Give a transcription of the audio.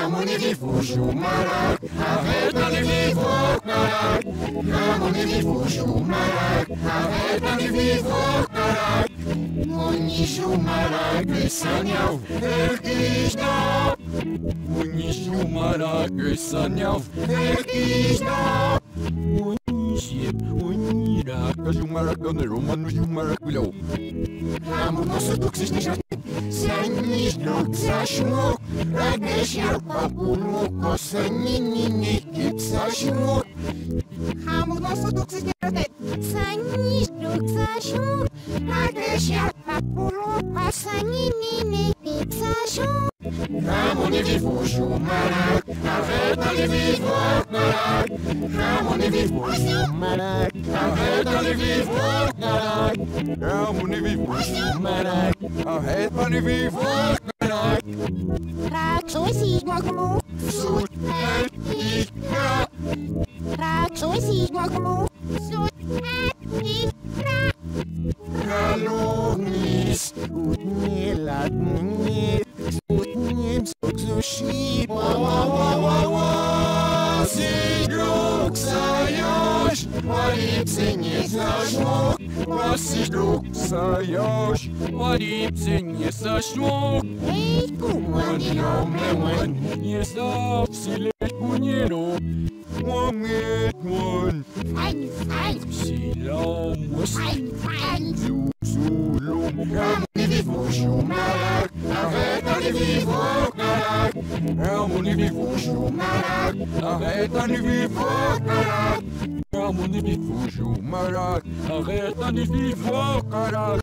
Ramon est vivant, joue malade. Arrête d'aller vivre, malade. Ramon est vivant, joue malade. Arrête d'aller vivre, malade. Oni joue malade, que sanhão, vertigem. Oni joue malade, que sanhão, vertigem. Oni raca, joue malade, que romano, joue malade, que Ramon nosso duxis de jardim. Sanis do Xashmo, a deixar o papo louco, Sanini, Xashmo. Ramon nosso duxis de jardim. Sanis do Xashmo, a deixar o papo louco, Sanini, Xashmo. Ramon est vivant, joue malade. Arrête d'aller vivre, malade. Ramon est vivant, joue malade. Arrête d'aller vivre, malade. Ramon est vivant, joue malade. Arrête d'aller vivre, malade. Raxoisi, Guacamo. Sous Ika. Raxoisi, Guacamo. Sous Ika. Calumnis, Utniladnis. Utnim Sushi, Sigluk Sayosh, Walipse nie zaszło, Sigluk Sayosh, Walipse nie zaszło. Ej, kumaniomlewan, nie zawsile kuniero, Łametwan, Silamus, Zulum, Ramon est vivant, joue malade. Arrête d'aller vivre, malade. Ramon est vivant, joue malade. Arrête d'aller vivre, malade. Ramon est vivant, joue malade. Arrête d'aller vivre, malade.